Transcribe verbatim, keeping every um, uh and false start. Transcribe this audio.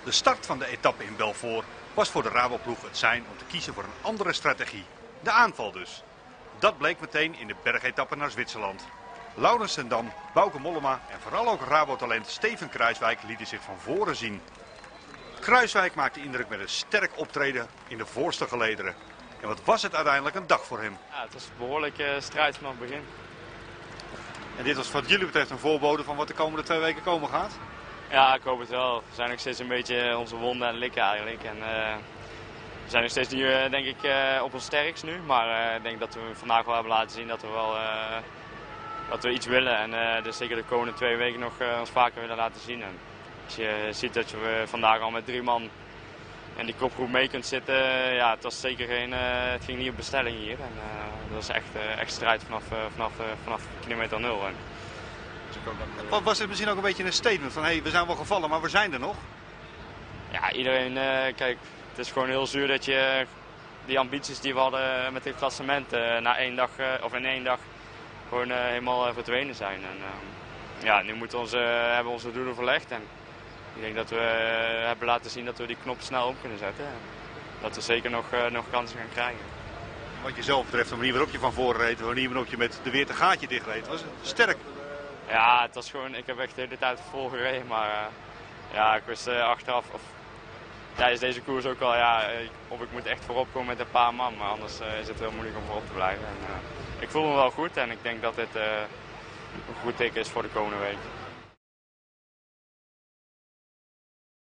De start van de etappe in Belfort was voor de Rabo-ploeg het sein om te kiezen voor een andere strategie. De aanval dus. Dat bleek meteen in de bergetappe naar Zwitserland. Laurens ten Dam, Bauke Mollema en vooral ook Rabo-talent Steven Kruijswijk lieten zich van voren zien. Kruijswijk maakte indruk met een sterk optreden in de voorste gelederen. En wat was het uiteindelijk een dag voor hem. Ja, het was een behoorlijke strijd vanaf het begin. En dit was wat jullie betreft een voorbode van wat de komende twee weken komen gaat? Ja, ik hoop het wel. We zijn nog steeds een beetje onze wonden aan het likken eigenlijk. En, uh, we zijn nog steeds nu uh, denk ik uh, op ons sterkst nu. Maar uh, ik denk dat we vandaag wel hebben laten zien dat we wel uh, dat we iets willen. En uh, dus zeker de komende twee weken nog uh, ons vaker willen laten zien. En als je ziet dat je vandaag al met drie man en die kopgroep mee kunt zitten, ja, het was zeker geen, uh, het ging niet op bestelling hier. En, uh, dat was echt, uh, echt strijd vanaf, uh, vanaf, uh, vanaf kilometer nul. En, Wat was het misschien ook een beetje een statement van hé, hey, we zijn wel gevallen, maar we zijn er nog? Ja, iedereen, uh, kijk, het is gewoon heel zuur dat je die ambities die we hadden met dit klassement uh, na één dag, uh, of in één dag gewoon uh, helemaal uh, verdwenen zijn. En, uh, ja, nu moeten we onze, uh, hebben we onze doelen verlegd en ik denk dat we uh, hebben laten zien dat we die knop snel om kunnen zetten. En dat we zeker nog, uh, nog kansen gaan krijgen. Wat jezelf betreft, de manier waarop je van voren reed, de manier waarop je met de Weert een gaatje dichtreed, was sterk. Ja, het was gewoon, ik heb echt de hele tijd vol gereden, maar uh, ja, ik wist uh, achteraf, of tijdens deze koers ook al, ja, of ik moet echt voorop komen met een paar man, maar anders uh, is het heel moeilijk om voorop te blijven. En, uh, ik voel me wel goed en ik denk dat dit uh, een goed teken is voor de komende week.